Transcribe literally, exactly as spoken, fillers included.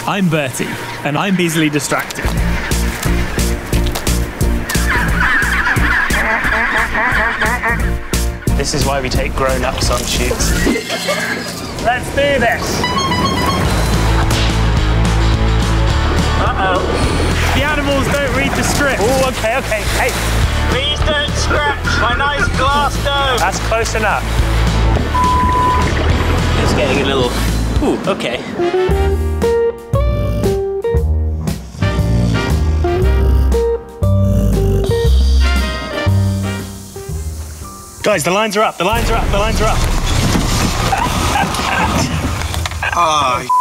I'm Bertie, and I'm easily distracted. This is why we take grown-ups on shoots. Let's do this! Uh-oh. The animals don't read the script. Oh, okay, okay. Hey, Please don't scratch my nice glass dome. that's close enough. It's getting a little... Ooh, okay. Guys, the lines are up, the lines are up, the lines are up. Oh,